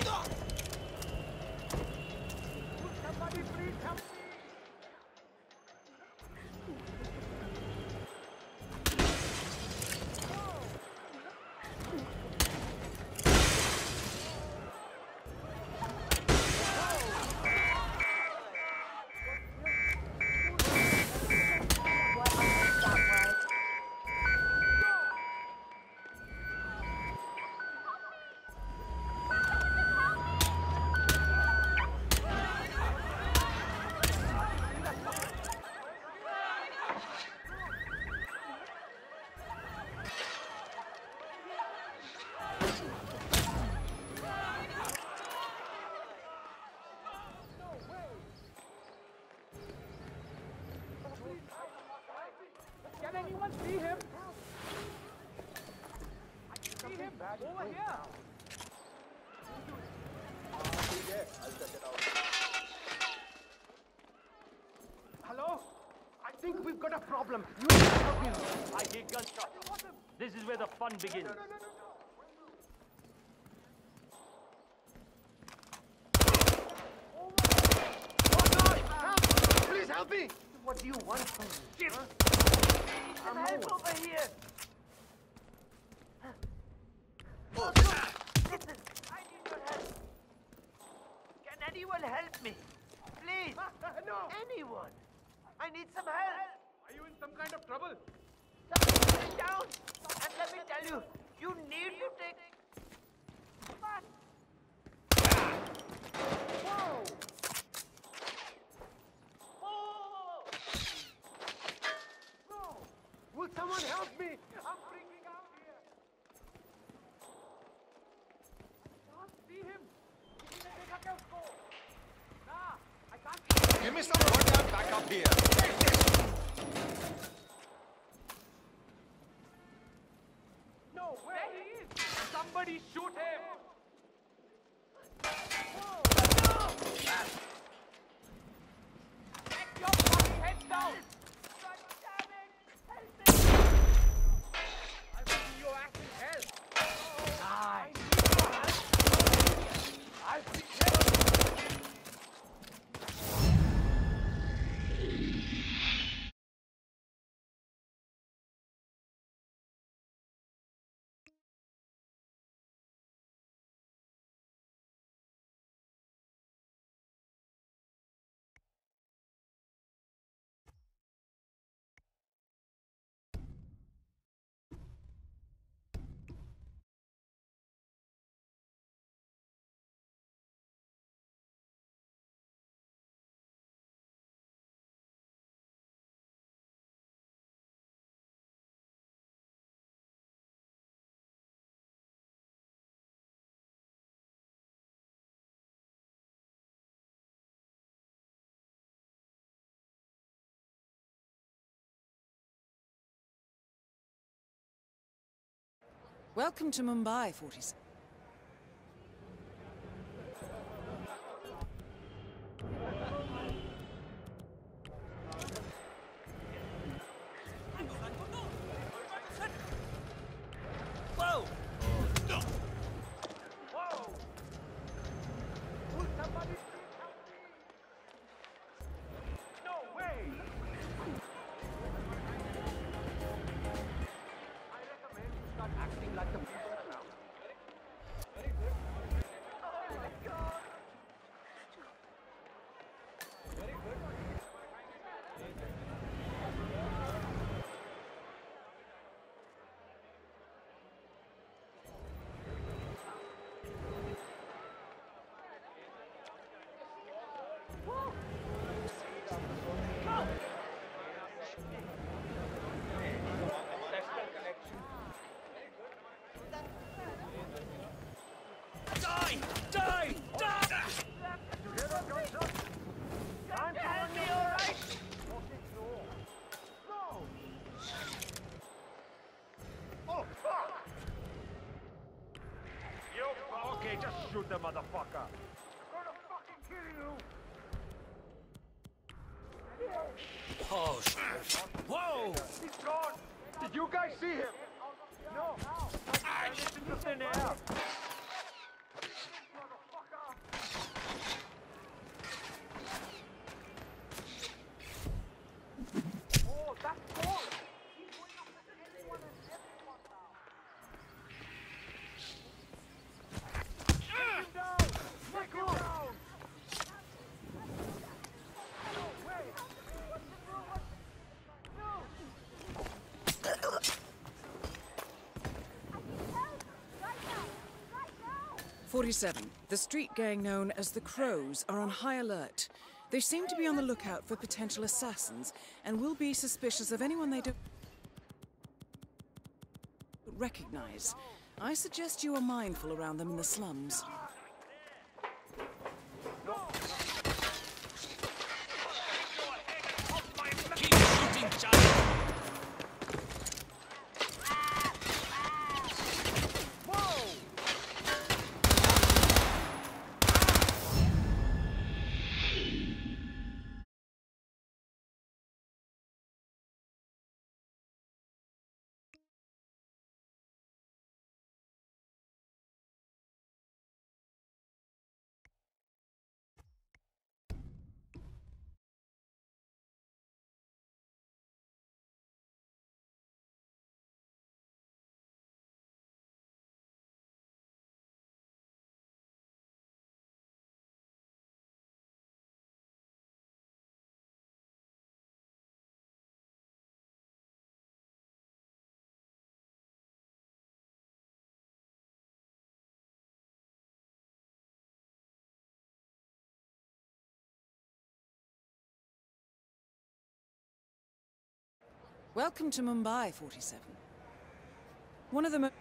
Somebody please help me! Can anyone see him? I can see him over here. I'll check it out. Hello? I think we've got a problem. You need to help me. I hear gunshots. This is where the fun begins. Oh God! Help! Please help me! What do you want from me? Shit! Some help over here. Listen, I need your help. Can anyone help me? Please. No! Anyone. I need some help. Are you in some kind of trouble? Sit down. And let me tell you, you need to take... What? Whoa! No! Will someone help me? I'm freaking out here. I can't see him. Nah, I can't see him. Give me some goddamn backup here. No, where he is? Somebody shoot him! Get your fucking head down! God damn it! Help me! I will see your ass in hell! Nice. I'll see hell! Welcome to Mumbai, 47. Whoa! Whoa! Will somebody please help me? No way! I recommend you start acting like the people around. Very good. Oh my God! Very good. Die! Die! Die! Can't you help me, all right? No! Oh, fuck! Okay, just shoot the motherfucker. I'm gonna fucking kill you! Oh, shit. Whoa! He's gone! Did you guys see him? No! It's in the thin air. 47. The street gang known as the Crows are on high alert. They seem to be on the lookout for potential assassins and will be suspicious of anyone they don't recognize. I suggest you are mindful around them in the slums. Keep shooting, Charlie. Welcome to Mumbai, 47. One of the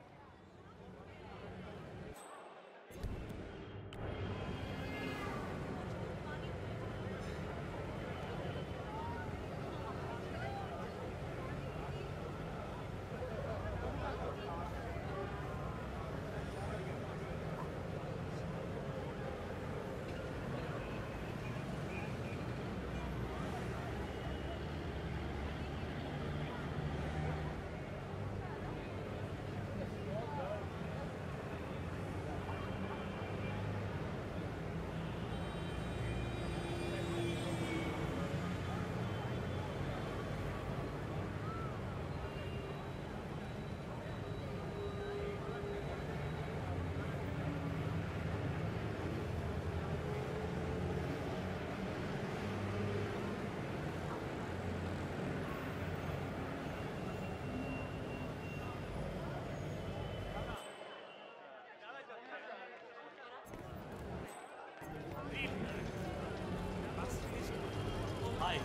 Hi.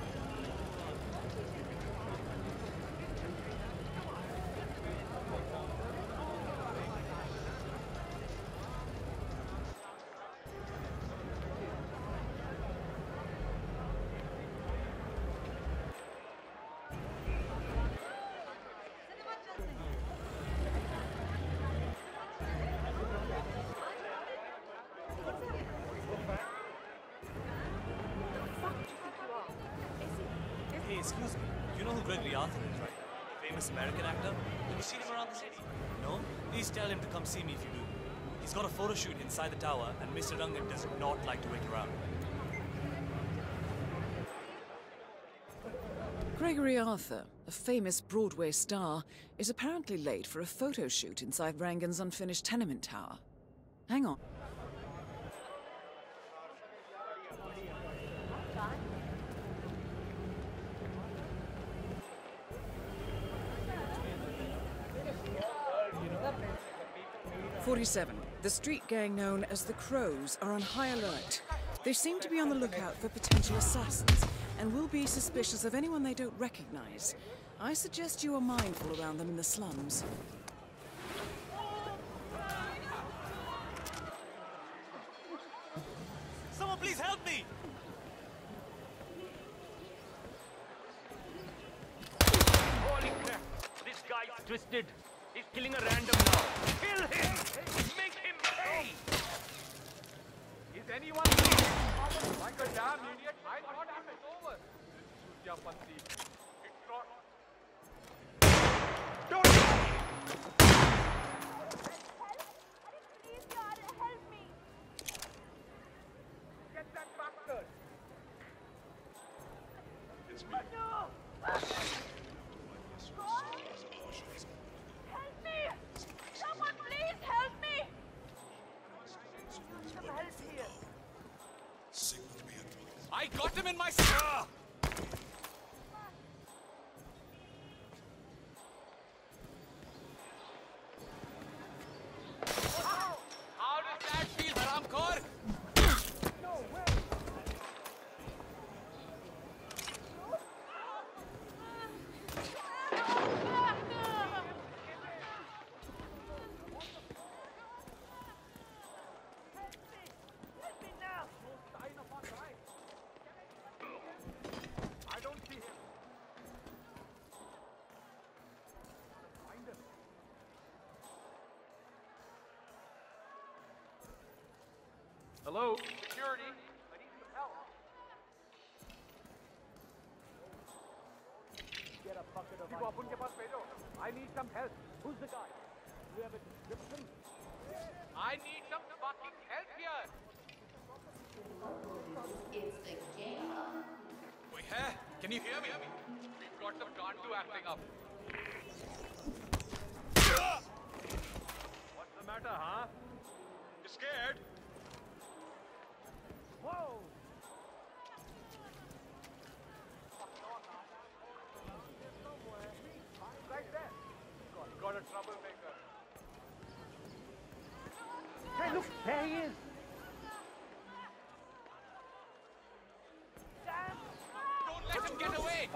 'Hey, excuse me. You know who Gregory Arthur is, right? The famous American actor? Have you seen him around the city? No? Please tell him to come see me if you do. He's got a photo shoot inside the tower, and Mr. Rangan does not like to wait around. Gregory Arthur, a famous Broadway star, is apparently late for a photo shoot inside Rangan's unfinished tenement tower. Hang on. "47. The street gang known as the Crows are on high alert. They seem to be on the lookout for potential assassins and will be suspicious of anyone they don't recognize. I suggest you are mindful around them in the slums." Someone please help me! Holy crap! This guy's twisted. He's killing a random now. Kill him! Make him pay! Is anyone here? Like a damn idiot, I thought it was over. This Panti. It's not. Don't! Please, God, help me! Get that bastard! It's me. No! Help me! Someone please help me! Some help here. I got him in my scar! How did Hello? Security? I need some help. Get a bucket of Isko, apun ke paas bhejo. I need some help. Who's the guy? Do you have a description? I need some fucking help here. It's the game of Wait, hey, can you hear me? We've got some Gantu acting up. What's the matter, huh? You scared? Whoa! Right there. Got a troublemaker. Hey, look, there he is. Don't let him get away!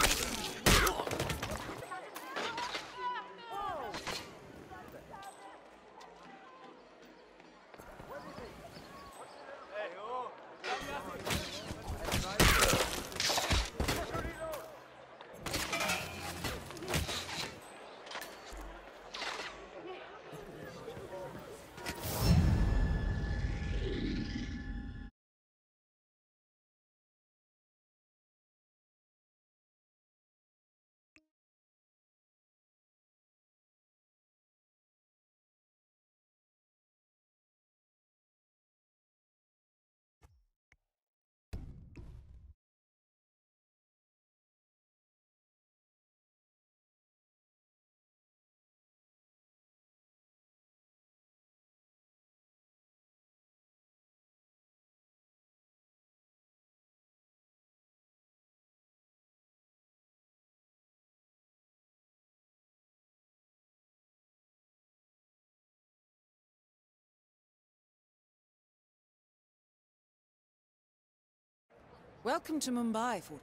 Welcome to Mumbai, for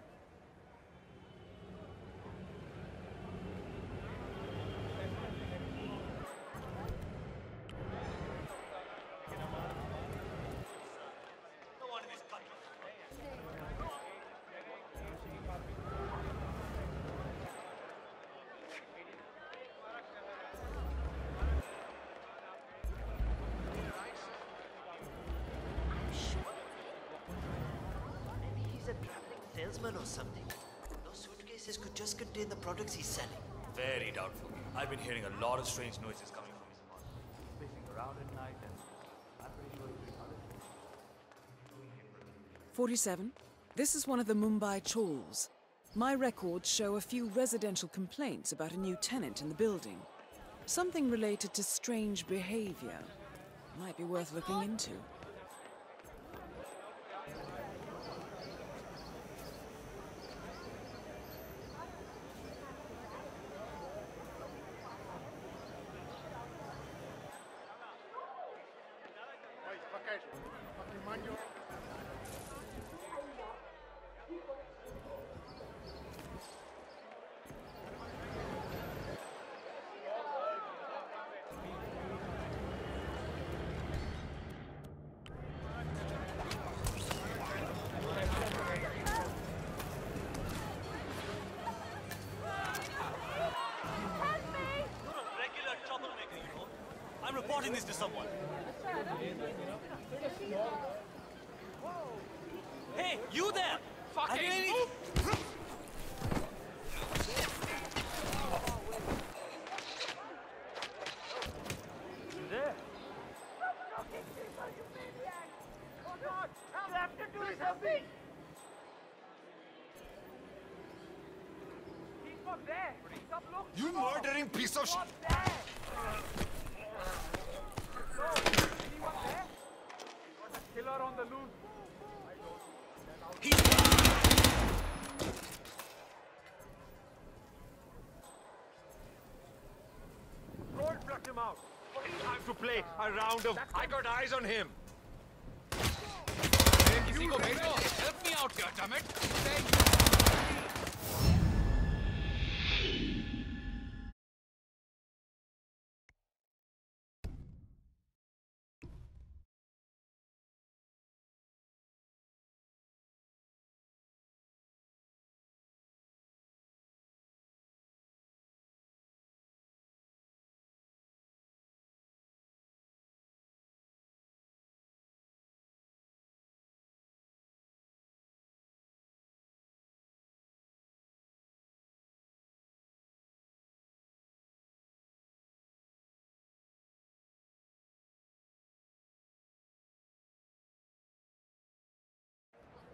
No one in this country. Maybe he's a traveling salesman or something. Those suitcases could just contain the products he's selling. Very doubtful. I've been hearing a lot of strange noises coming from his apartment. Pacing around at night, and I'm pretty sure he's doing other things. 47. This is one of the Mumbai chawls. My records show a few residential complaints about a new tenant in the building. Something related to strange behavior. Might be worth looking into. You're a regular troublemaker, you know. I'm reporting this to someone. Hey, you there! Have you any... You there? You have to do something! He's not there! Stop looking! You murdering piece of shit! Not there! No! Anyone there? Got a killer on the loose. Don't flush him out! Time to play a round of... I got eyes on him! Hey, किसी को भेजो! Help me out here, dammit!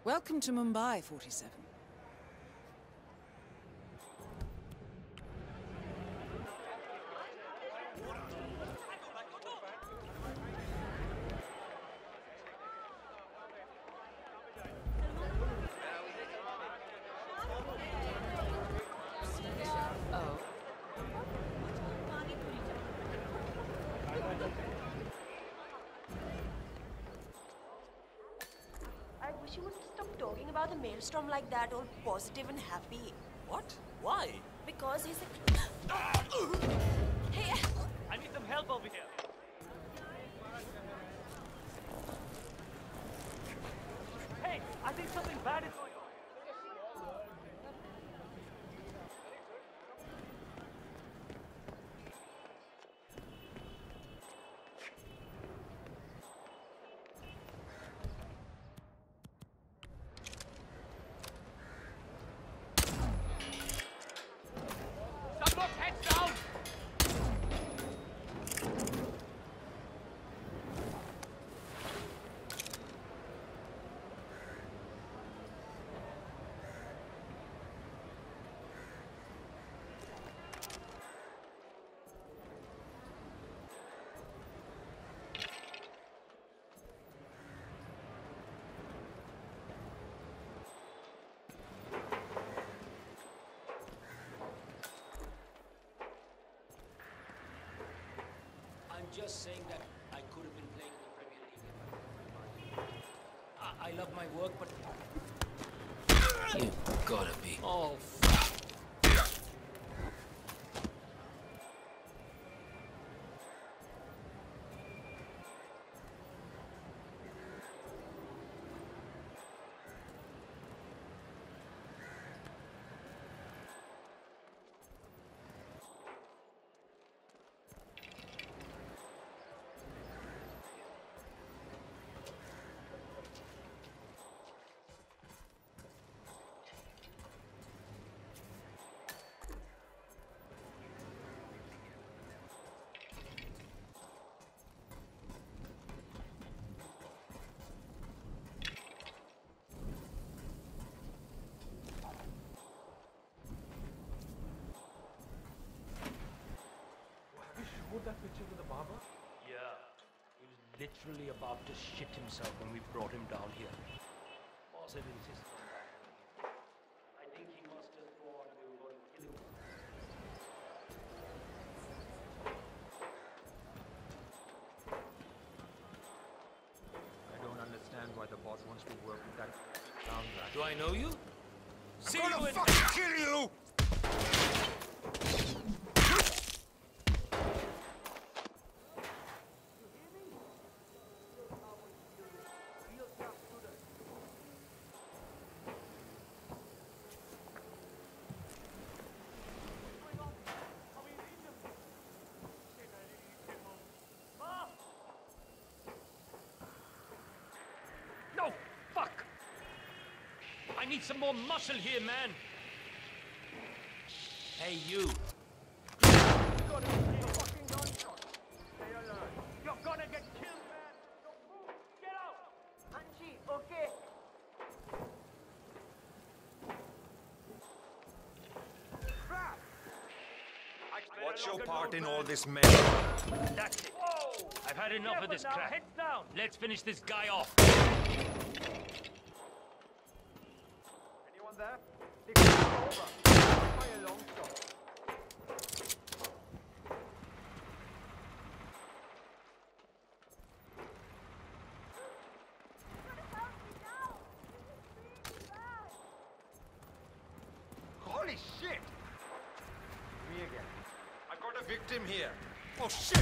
Welcome to Mumbai, 47. I wish you would stop talking about the maelstrom like that, all positive and happy. What? Why? Because he's a... Hey, I need some help over here. Hey, I think something bad is going on. Someone heads down! I'm just saying that I could have been playing in the Premier League. I love my work, but... You gotta be... Oh, Showed that picture to the barber? Yeah. He was literally about to shit himself when we brought him down here. Boss had insisted on that. I think he must have thought we were going to kill him. I don't understand why the boss wants to work with that clown rat. do I know you? See I'm you gonna in... fucking kill you! No! Fuck! I need some more muscle here, man! Hey, you. You're gonna get killed, man! Don't move! Get out! Anji, okay. What's your part in all this mess? That's it. I've had enough of this crap. Heads down. Let's finish this guy off. Anyone there? Take it over. Fire a long shot. Holy shit! Me again. I've got a victim here. Oh shit!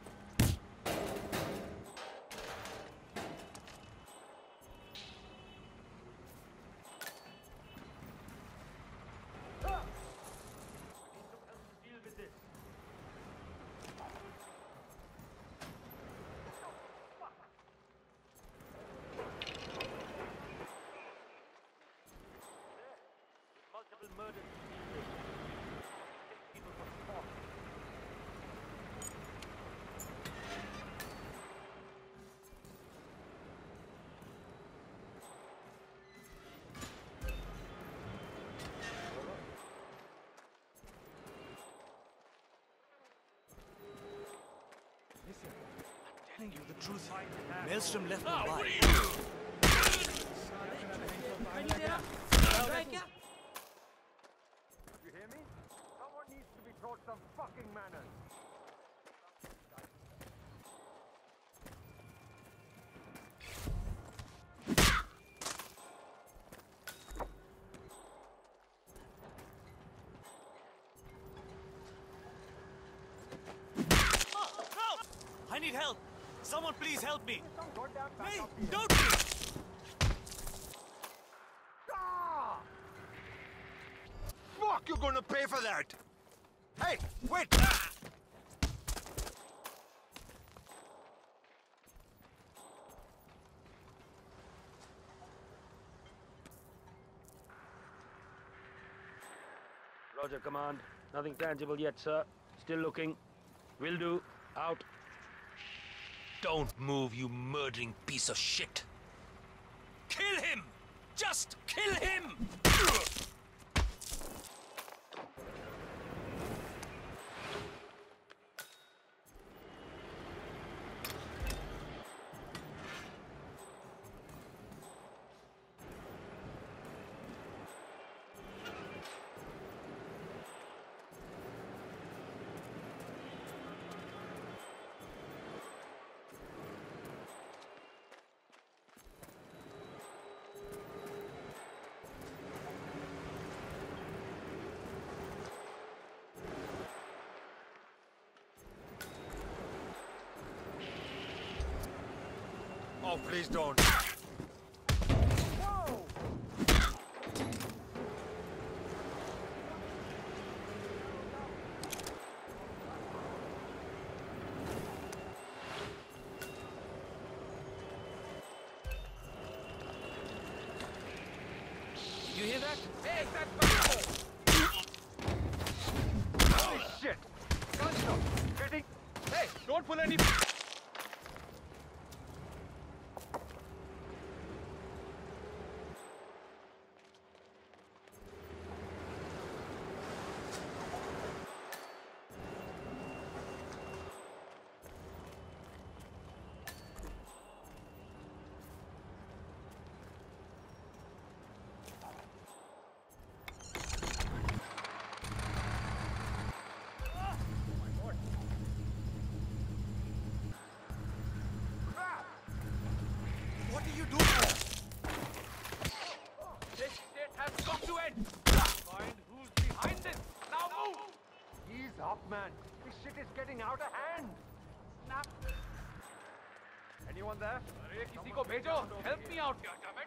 Deal with this. Multiple murders. People for sport. truth. Maelstrom left Mumbai. You hear me? Someone needs to be taught some fucking manners. I need help! Someone please help me! Hey, don't! Fuck, you're gonna pay for that! Hey, wait! Roger, command. Nothing tangible yet, sir. Still looking. Will do. Out. Don't move, you murdering piece of shit. Kill him! Just kill him! Oh, please don't. You hear that? Hey, that's holy shit! Gunshot! Hitting! Hey, don't pull any... What are you doing? This shit has got to end! Find who's behind this! Now move! Ease up, man. This shit is getting out of hand! Snap! Anyone there? अरे किसी को भेजो! Help me out here, damn it!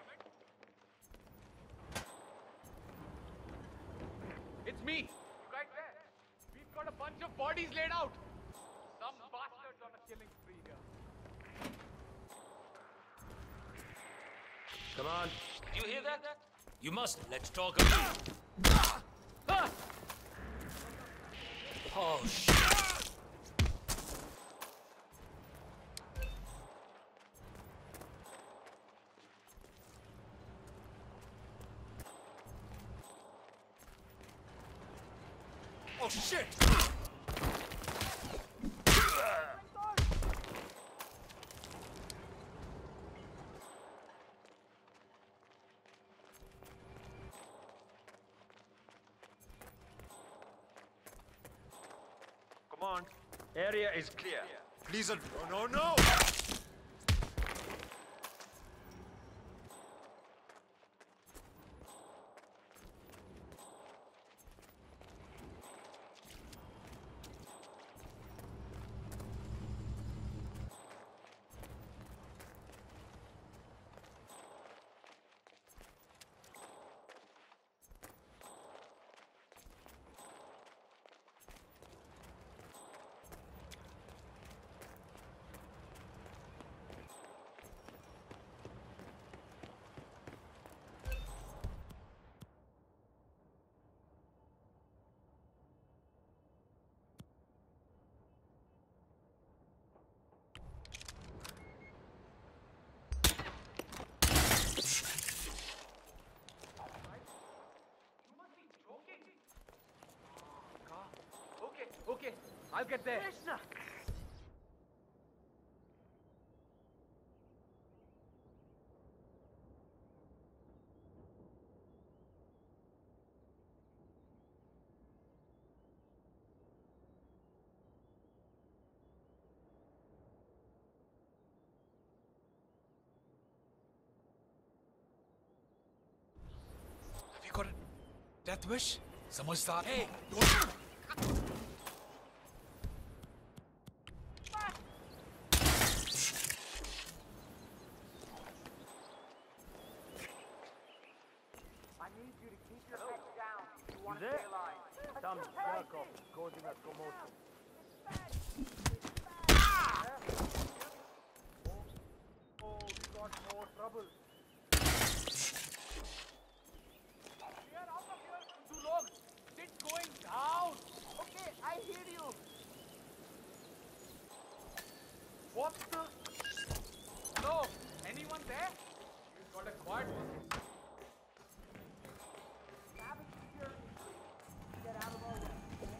It's me! Right there! We've got a bunch of bodies laid out! Some bastards on a killing spree here. Come on. You hear that? You must. Let's talk about it. Oh, shit. Oh, shit! Come on. Area is clear. Please, no, no! Okay, I'll get there. Krishna! Death wish? समझदार. Hey, I need you to keep your head down if you want to stay alive. Some jerk off causing a commotion. Oh, we got more trouble. Clear out of here, you log. It's going down. Okay, I hear you. What the? Hello? Anyone there? You've got a quiet one. Savage security. Get out of our way.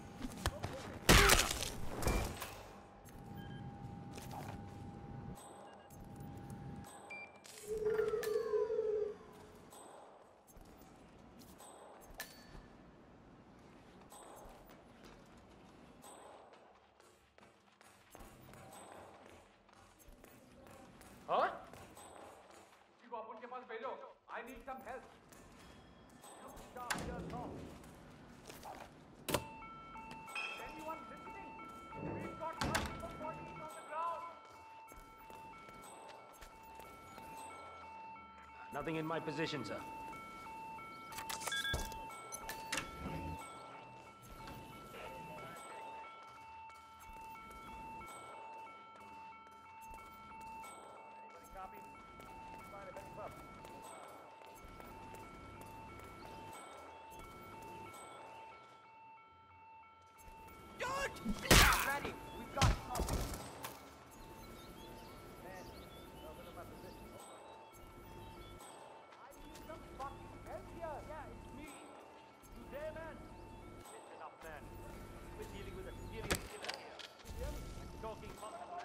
Huh? You go up के पास भेजो. I need some help. Look sharp, here, Tom. Anyone listening? We've got multiple bodies on the ground. Nothing in my position, sir. Ready. We've got trouble. I need some fucking help here. Yeah, it's me. You there, man? Listen up, man. We're dealing with a serious killer here. I'm talking muscle.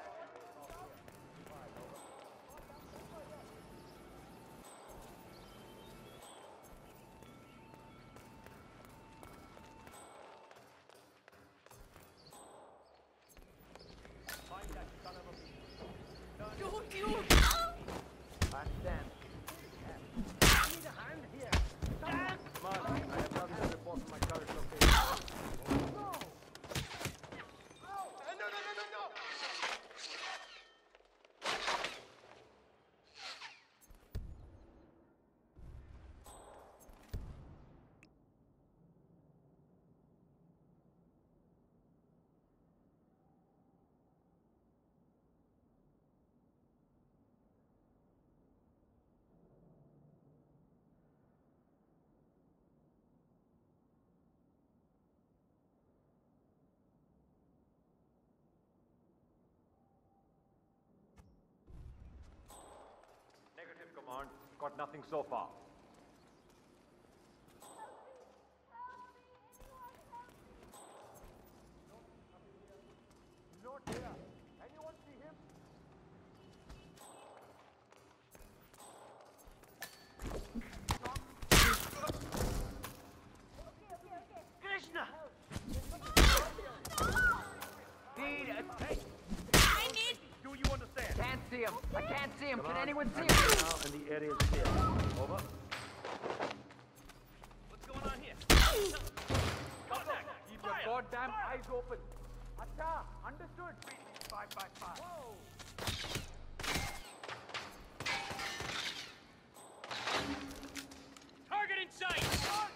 Find that son of a bitch. Understand. I need a hand here. Come on, I have nothing to report from my current location. No! Negative, Command. Got nothing so far. Not here. Anyone see him? Krishna! Hey! Do you understand? Can't see him. I can't see him. Come Can on, anyone see I'm him? here now and the area is clear. Over. What's going on here? Contact! Keep your goddamn eyes open. Acha, understood. 555. Whoa! Target in sight!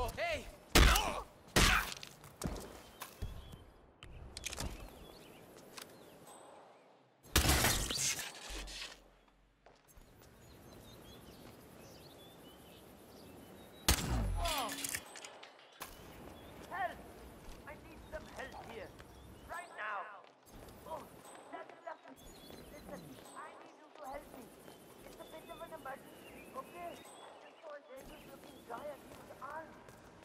Hey! Help! I need some help here. Right now. Oh, that's enough. Listen, I need you to help me. It's a bit of an emergency, okay? Just saw David looking giant. He was armed.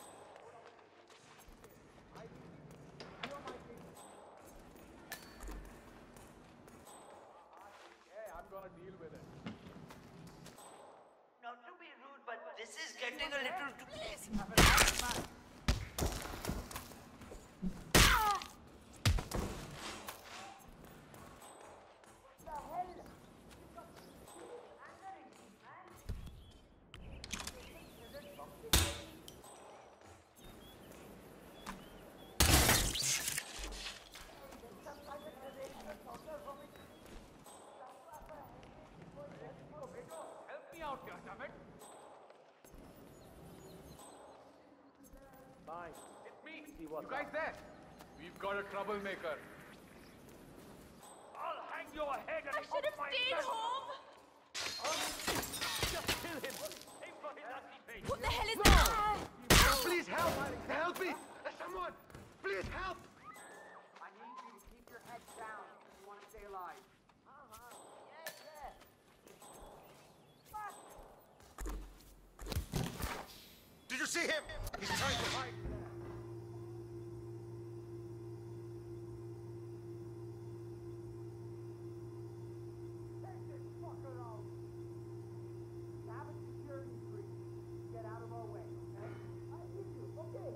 Yeah, I'm gonna deal with it. Not to be rude, but this is getting a little too... Help me out here, damn it. Fine. It's me. See what's You guys up. there? We've got a troublemaker. I'll hang your head and I should have stayed home. Just kill him. Aim for his ugly face. What the hell is that? Please help! Help me! Someone! Please help! I need you to keep your head down if you want to stay alive. Did you see him? He's trying to hide. Take this fucker out. Have a security breach. Get out of our way, okay? I hear you, okay?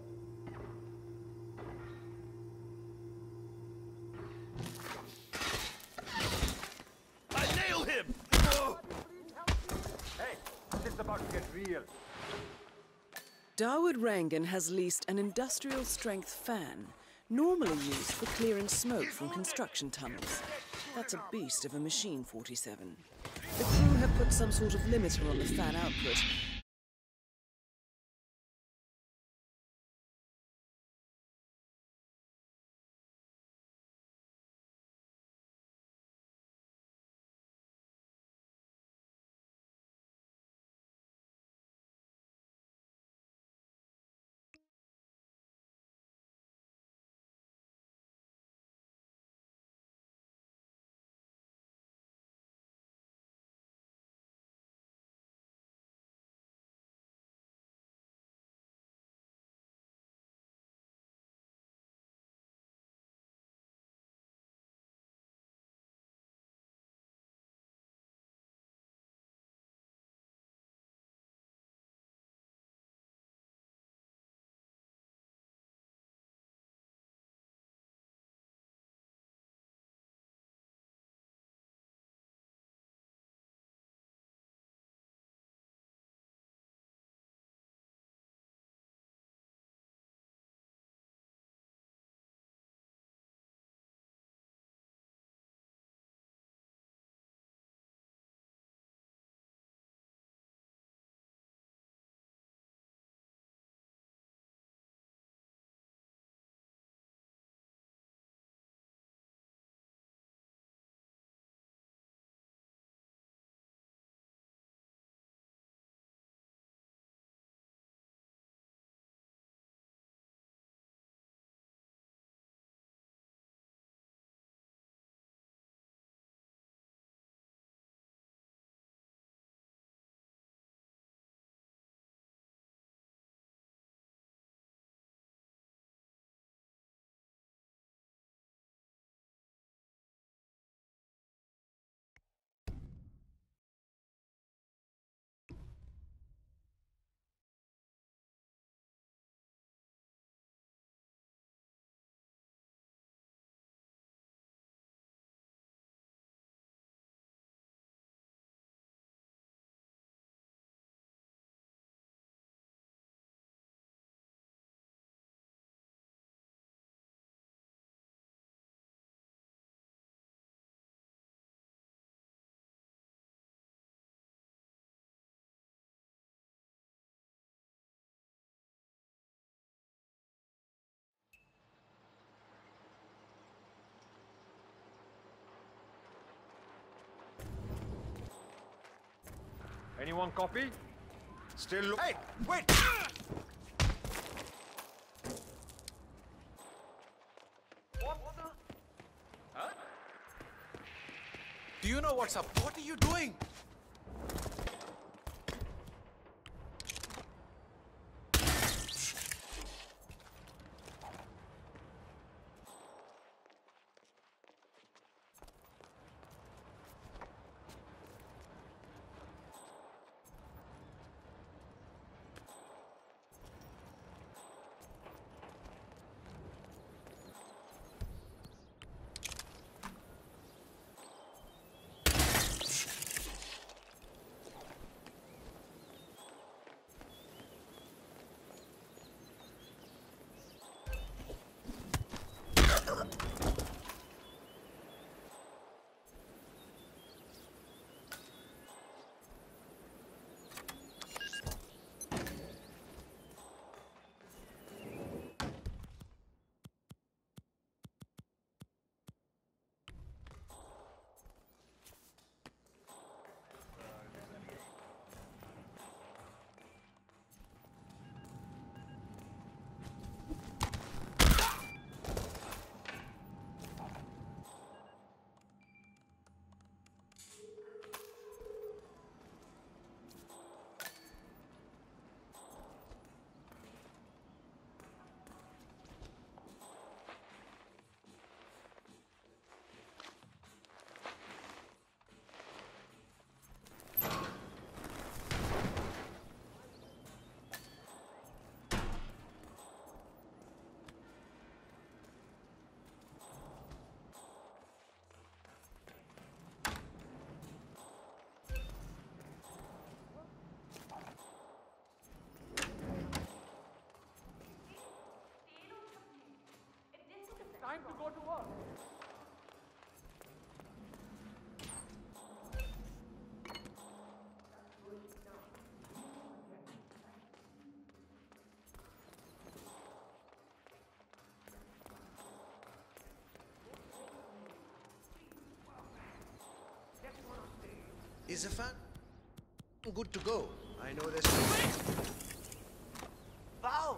I nailed him! Hey, this is about to get real. Dawood Rangan has leased an industrial-strength fan, normally used for clearing smoke from construction tunnels. That's a beast of a machine, 47. The crew have put some sort of limiter on the fan output, Anyone copy? Still look. Hey, wait! What the? Huh? Do you know what's up? What are you doing? Time to go to work. Is Irfan good to go? I know there's... Wow!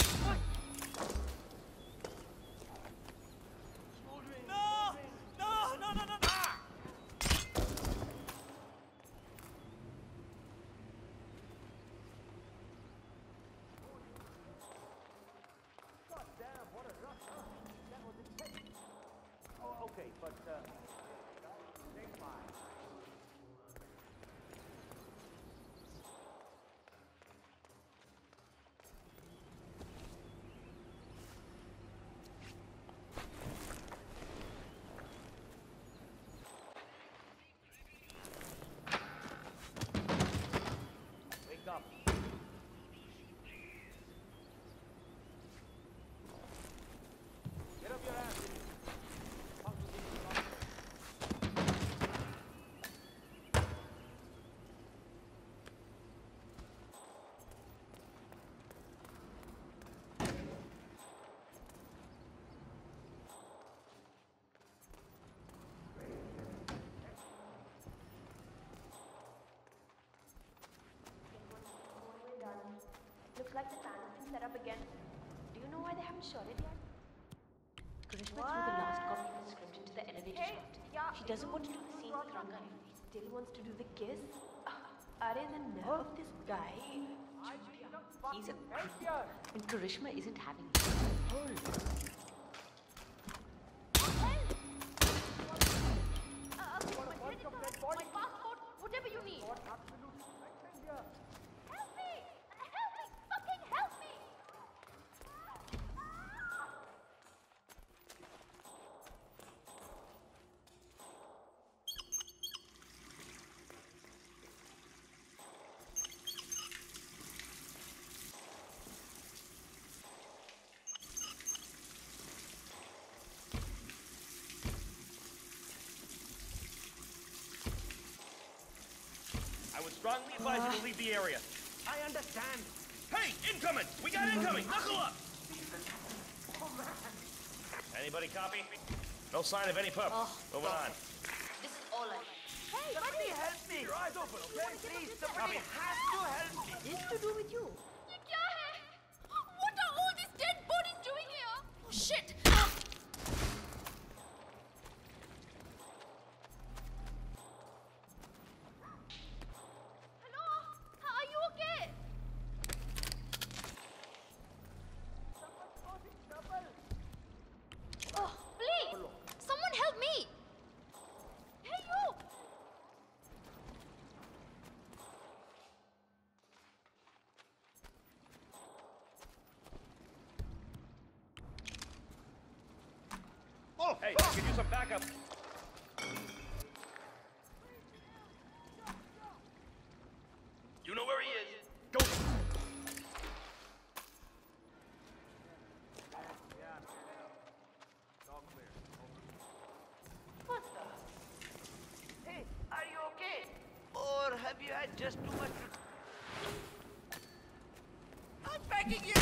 Okay, but take mine. Wake up. Get up your ass. Looks like the fan has been set up again. Do you know why they haven't shot it yet? Karishma threw the last copy of the script into the elevator shaft. She doesn't want to do the scene with Ranga. He still wants to do the kiss. Are the nerve of this guy? He's a creep. And Karishma isn't having it. My passport, whatever you need. Help me! Help me! Fucking help me! I would strongly advise you to leave the area. I understand. Hey, incoming! We got incoming! Knuckle up! Anybody copy? No sign of any pup. Moving on. This is all I need. Hey, somebody help me! eyes open, okay? Please, somebody has to help me. This to do with you? ये क्या है? What are all these dead bodies doing here? Oh shit! Hello? Are you okay? Someone's causing trouble. Oh, please! Someone help me! Hey, you! Oh, hey, I could use some backup. You know where he is. Go. Hey, are you okay? Or have you had just too much to... I'm begging you!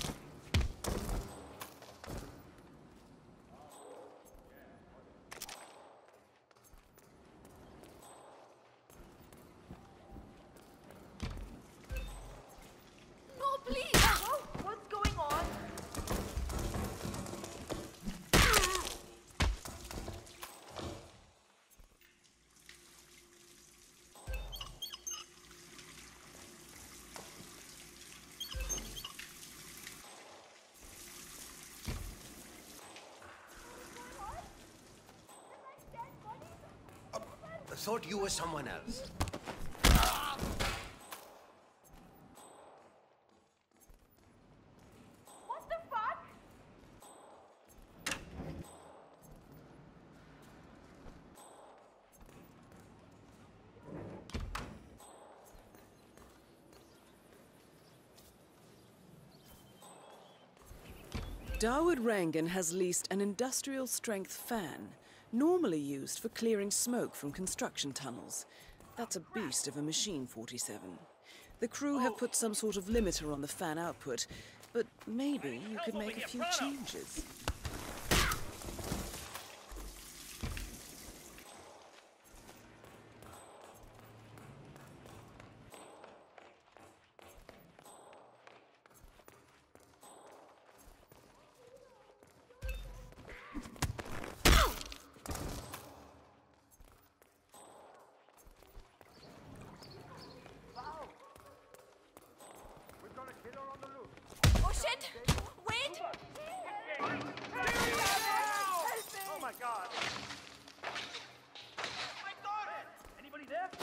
No, please! Oh, what's going on? I thought you were someone else. What the fuck? Dawood Rangan has leased an industrial-strength fan, normally used for clearing smoke from construction tunnels. That's a beast of a machine, 47. The crew have put some sort of limiter on the fan output, but maybe you could make a few changes. Oh shit! Wait! Oh my God. My God! Anybody there?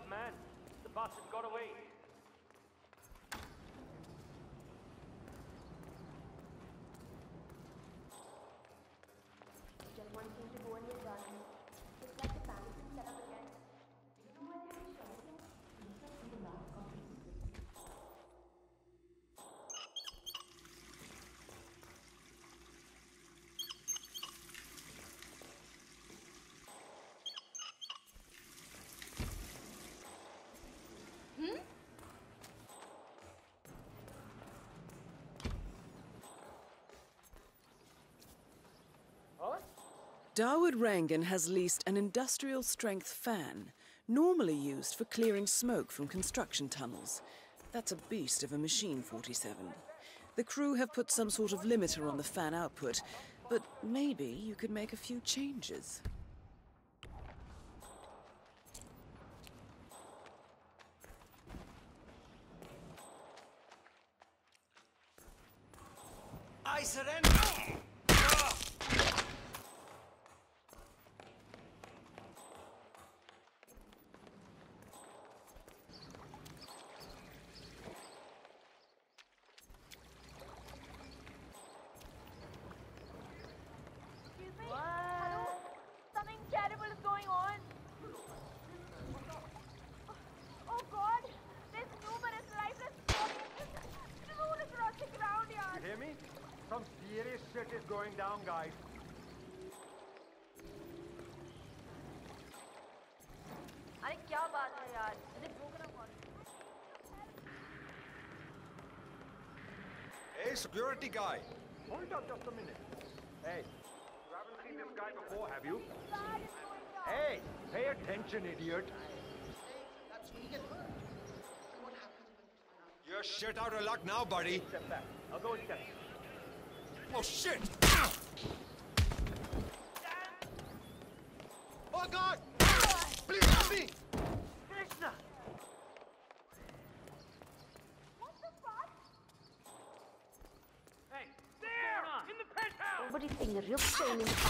man. The bastard got away. Just one thing to go in your gun. Looks like the panic is set up again. Do you know why they haven't shot it yet? Looks like from the last copy. Dawood Rangan has leased an industrial-strength fan, normally used for clearing smoke from construction tunnels. That's a beast of a machine, 47. The crew have put some sort of limiter on the fan output, but maybe you could make a few changes. I surrender! Excuse me? Hello? Something terrible is going on. Oh God! There's numerous lifeless bodies. Drool is rushing around here. You hear me? Some serious shit is going down, guys. अरे क्या बात है यार? Is it broken up already? Hey, security guy. Hold up just a minute. Hey, you haven't seen this guy before, have you? Hey, pay attention, idiot. You're shit out of luck now, buddy. Step back. I'll go and check. Oh, shit! Oh, God! Please help me! Krishna! What the fuck? Hey, there! In the penthouse! Nobody's seeing a real pain in the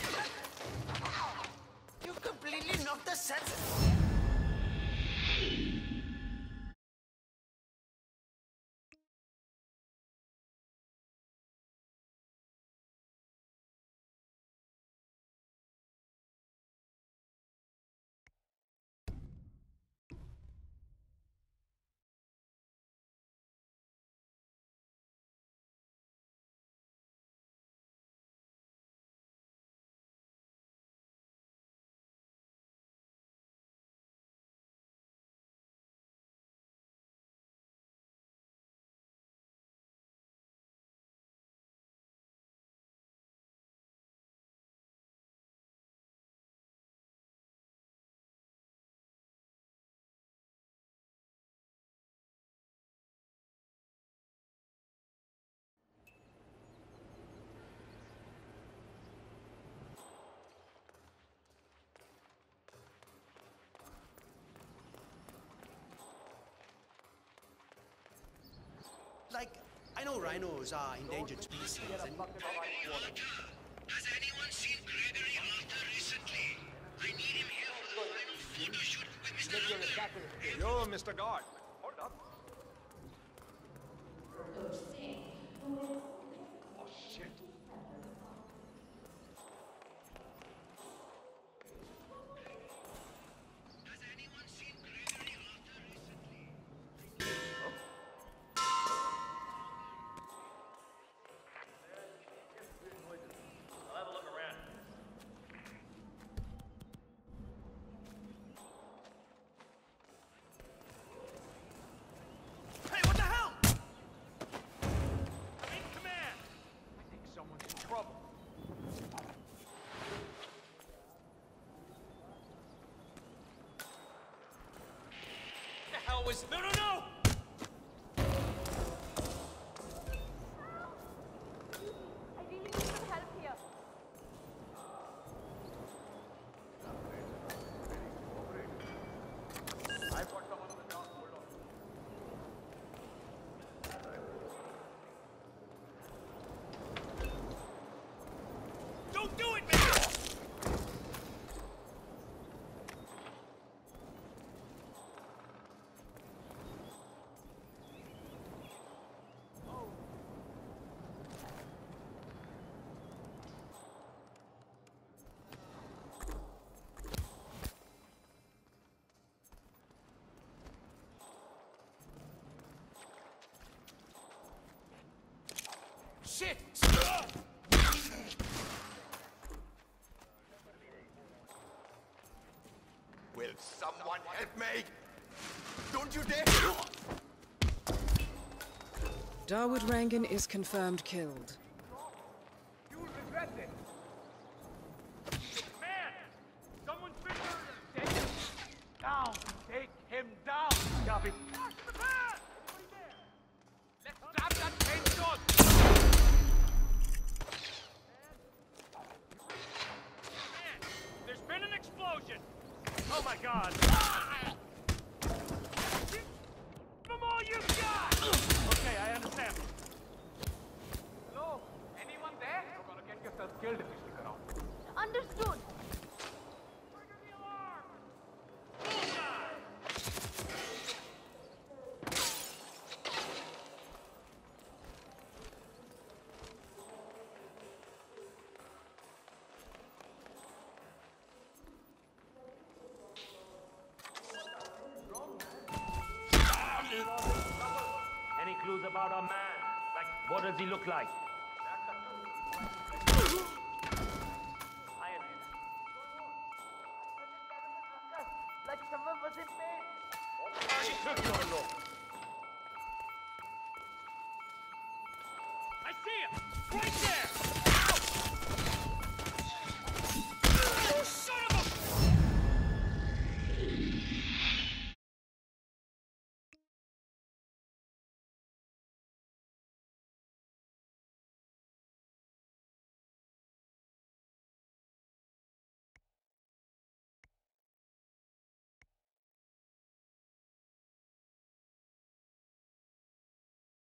You completely knocked the sense. Like, I know rhinos are endangered species, and Has anyone seen Gregory Arthur recently? I need him here for the final photo shoot with Mr. Unger. Yo, Mr. God. Hold up. Oh, shit. Has anyone seen Gregory Arthur recently? I'll have a look around. Hey, what the hell? I'm in command. I think someone's in trouble. The hell was... No, no, no! I really need some help here. I've got someone on the ground. Hold on. Don't do it, man! shit! Will someone help me? Don't you dare! Dawood Rangan is confirmed killed. You will regret it. Man! Someone's been murdered! Take him down! Take him down! Copy. Watch the path! Anybody there? Let's grab that chainsaw! Man, there's been an explosion! Oh my god! Give them all you got! Okay, I understand. Hello? Anyone there? You're gonna get yourself killed if you stick around. Understood. Trigger the alarm! Bullseye! Any clues about our man? Like, what does he look like? Like someone was in pain. I see him! Right there!